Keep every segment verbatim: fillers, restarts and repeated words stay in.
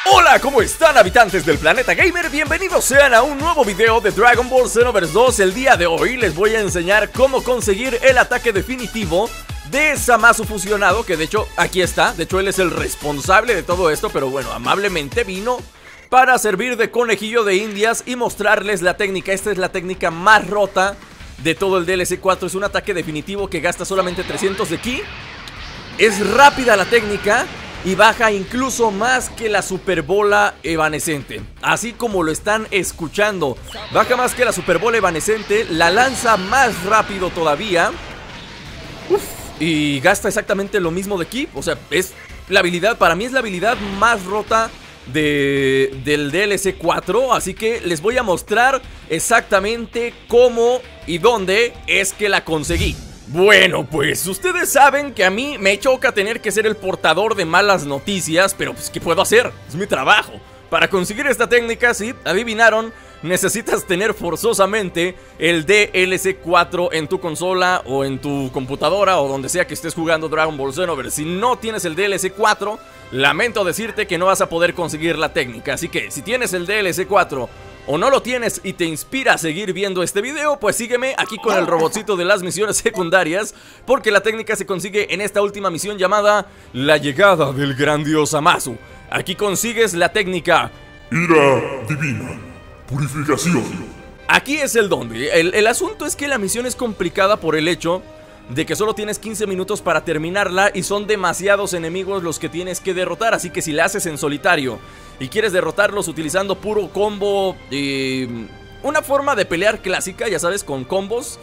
Hola, ¿cómo están, habitantes del planeta gamer? Bienvenidos sean a un nuevo video de Dragon Ball Xenoverse dos. El día de hoy les voy a enseñar cómo conseguir el ataque definitivo de Zamasu fusionado, que de hecho aquí está. De hecho él es el responsable de todo esto, pero bueno, amablemente vino para servir de conejillo de indias y mostrarles la técnica. Esta es la técnica más rota de todo el D L C cuatro. Es un ataque definitivo que gasta solamente trescientos de ki. Es rápida la técnica y baja incluso más que la superbola evanescente. Así como lo están escuchando, baja más que la superbola evanescente, la lanza más rápido todavía. Uf, y gasta exactamente lo mismo de ki. O sea, es la habilidad, para mí es la habilidad más rota de, del D L C cuatro. Así que les voy a mostrar exactamente cómo y dónde es que la conseguí. Bueno, pues ustedes saben que a mí me choca tener que ser el portador de malas noticias, pero pues ¿qué puedo hacer? Es mi trabajo. Para conseguir esta técnica, si adivinaron, necesitas tener forzosamente el D L C cuatro en tu consola o en tu computadora o donde sea que estés jugando Dragon Ball Xenoverse. Si no tienes el D L C cuatro, lamento decirte que no vas a poder conseguir la técnica. Así que si tienes el D L C cuatro o no lo tienes y te inspira a seguir viendo este video, pues sígueme aquí con el robotcito de las misiones secundarias, porque la técnica se consigue en esta última misión llamada La llegada del gran dios Zamasu. Aquí consigues la técnica Ira divina, purificación. Aquí es el donde. El, el asunto es que la misión es complicada por el hecho de que solo tienes quince minutos para terminarla y son demasiados enemigos los que tienes que derrotar. Así que si la haces en solitario y quieres derrotarlos utilizando puro combo y una forma de pelear clásica, ya sabes, con combos,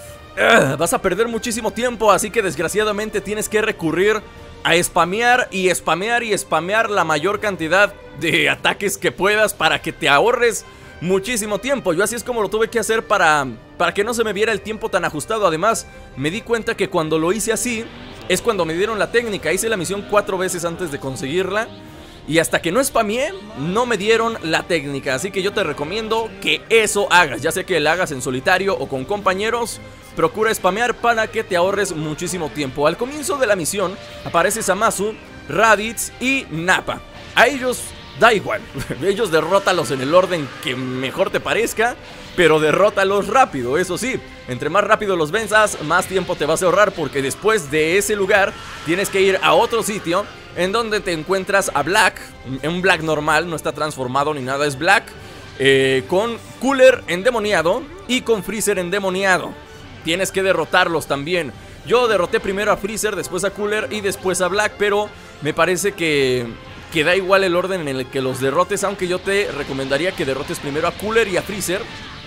uh, vas a perder muchísimo tiempo. Así que desgraciadamente tienes que recurrir a spamear y spamear y spamear la mayor cantidad de ataques que puedas para que te ahorres muchísimo tiempo. Yo así es como lo tuve que hacer para, para que no se me viera el tiempo tan ajustado. Además, me di cuenta que cuando lo hice así es cuando me dieron la técnica. Hice la misión cuatro veces antes de conseguirla y hasta que no spameé, no me dieron la técnica. Así que yo te recomiendo que eso hagas. Ya sé que la hagas en solitario o con compañeros, procura spamear para que te ahorres muchísimo tiempo. Al comienzo de la misión aparece Zamasu, Raditz y Nappa. A ellos da igual, ellos derrótalos en el orden que mejor te parezca, pero derrótalos rápido, eso sí. Entre más rápido los venzas, más tiempo te vas a ahorrar, porque después de ese lugar tienes que ir a otro sitio en donde te encuentras a Black, un Black normal, no está transformado ni nada, es Black, eh, con Cooler endemoniado y con Freezer endemoniado. Tienes que derrotarlos también. Yo derroté primero a Freezer, después a Cooler y después a Black, pero me parece que... que da igual el orden en el que los derrotes, aunque yo te recomendaría que derrotes primero a Cooler y a Freezer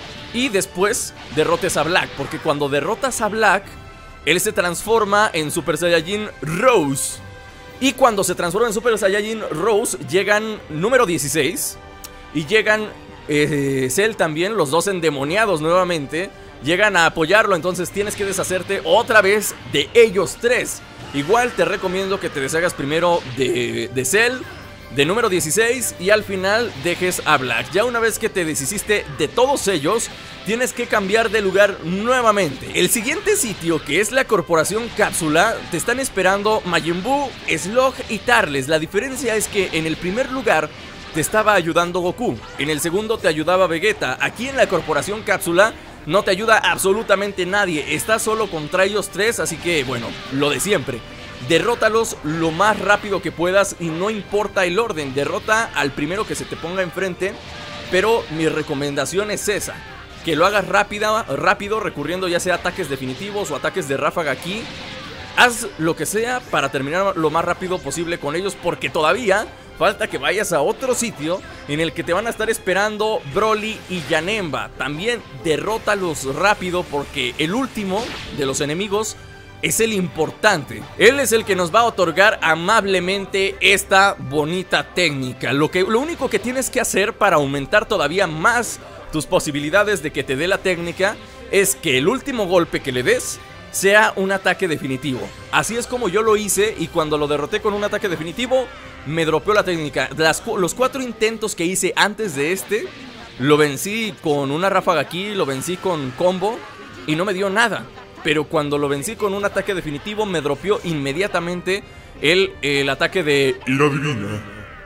y después derrotes a Black, porque cuando derrotas a Black, él se transforma en Super Saiyajin Rose. Y cuando se transforma en Super Saiyajin Rose, llegan número dieciséis y llegan eh, Cell también, los dos endemoniados nuevamente, llegan a apoyarlo. Entonces tienes que deshacerte otra vez de ellos tres. Igual te recomiendo que te deshagas primero de, de Cell, de número dieciséis, y al final dejes a Black. Ya una vez que te deshiciste de todos ellos, tienes que cambiar de lugar nuevamente. El siguiente sitio, que es la Corporación Cápsula, te están esperando Majin Buu, Slug y Tarles. La diferencia es que en el primer lugar te estaba ayudando Goku, en el segundo te ayudaba Vegeta. Aquí en la Corporación Cápsula no te ayuda absolutamente nadie, estás solo contra ellos tres, así que bueno, lo de siempre. Derrótalos lo más rápido que puedas y no importa el orden, derrota al primero que se te ponga enfrente. Pero mi recomendación es esa, que lo hagas rápido, rápido recurriendo ya sea ataques definitivos o ataques de ráfaga aquí. Haz lo que sea para terminar lo más rápido posible con ellos, porque todavía falta que vayas a otro sitio en el que te van a estar esperando Broly y Janemba. También derrótalos rápido, porque el último de los enemigos es el importante. Él es el que nos va a otorgar amablemente esta bonita técnica. Lo, que, lo único que tienes que hacer para aumentar todavía más tus posibilidades de que te dé la técnica es que el último golpe que le des sea un ataque definitivo. Así es como yo lo hice, y cuando lo derroté con un ataque definitivo me dropeó la técnica. Las, los cuatro intentos que hice antes de este, lo vencí con una ráfaga aquí, lo vencí con combo y no me dio nada. Pero cuando lo vencí con un ataque definitivo me dropeó inmediatamente el, el ataque de Ira divina,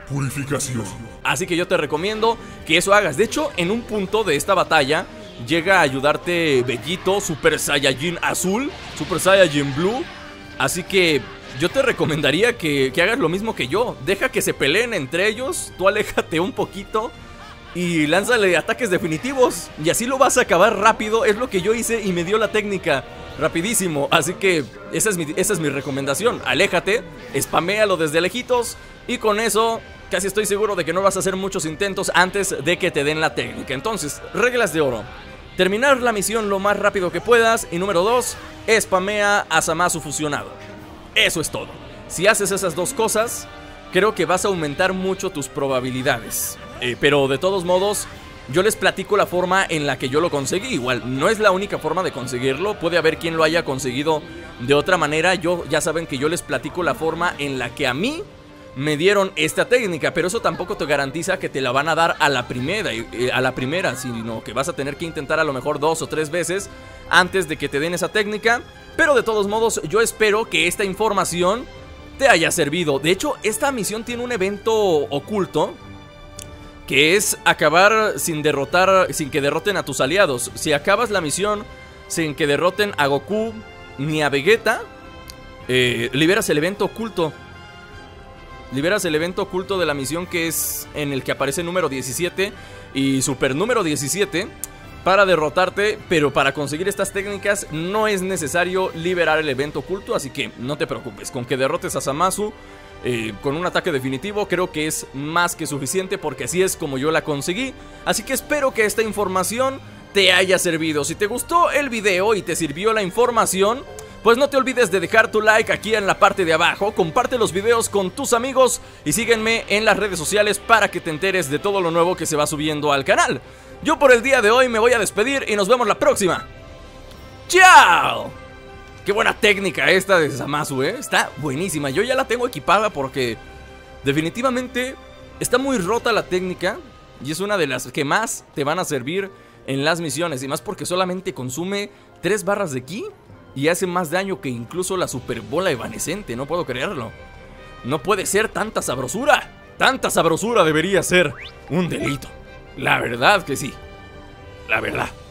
purificación. Así que yo te recomiendo que eso hagas. De hecho, en un punto de esta batalla llega a ayudarte Bellito, Super Saiyajin Azul, Super Saiyajin Blue. Así que yo te recomendaría que, que hagas lo mismo que yo. Deja que se peleen entre ellos, tú aléjate un poquito y lánzale ataques definitivos. Y así lo vas a acabar rápido. Es lo que yo hice y me dio la técnica rapidísimo. Así que esa es mi, esa es mi recomendación. Aléjate, spaméalo desde lejitos y con eso casi estoy seguro de que no vas a hacer muchos intentos antes de que te den la técnica. Entonces, reglas de oro: terminar la misión lo más rápido que puedas. Y número dos, spamea a Zamasu fusionado. Eso es todo. Si haces esas dos cosas, creo que vas a aumentar mucho tus probabilidades. eh, Pero de todos modos, yo les platico la forma en la que yo lo conseguí. Igual, no es la única forma de conseguirlo. Puede haber quien lo haya conseguido de otra manera. Yo, ya saben que yo les platico la forma en la que a mí me dieron esta técnica, pero eso tampoco te garantiza que te la van a dar a la primera, eh, a la primera, sino que vas a tener que intentar a lo mejor dos o tres veces antes de que te den esa técnica. Pero de todos modos, yo espero que esta información te haya servido. De hecho, esta misión tiene un evento oculto, que es acabar sin derrotar, sin que derroten a tus aliados. Si acabas la misión sin que derroten a Goku ni a Vegeta, eh, liberas el evento oculto. Liberas el evento oculto de la misión, que es en el que aparece número diecisiete y super número diecisiete para derrotarte. Pero para conseguir estas técnicas no es necesario liberar el evento oculto, así que no te preocupes. Con que derrotes a Zamasu eh, con un ataque definitivo creo que es más que suficiente, porque así es como yo la conseguí. Así que espero que esta información te haya servido. Si te gustó el video y te sirvió la información, pues no te olvides de dejar tu like aquí en la parte de abajo. Comparte los videos con tus amigos y sígueme en las redes sociales para que te enteres de todo lo nuevo que se va subiendo al canal. Yo por el día de hoy me voy a despedir y nos vemos la próxima. ¡Chao! Qué buena técnica esta de Zamasu, ¿eh? Está buenísima. Yo ya la tengo equipada porque definitivamente está muy rota la técnica y es una de las que más te van a servir en las misiones. Y más porque solamente consume tres barras de ki y hace más daño que incluso la super bola evanescente. No puedo creerlo. No puede ser tanta sabrosura. Tanta sabrosura debería ser un delito. La verdad que sí. La verdad.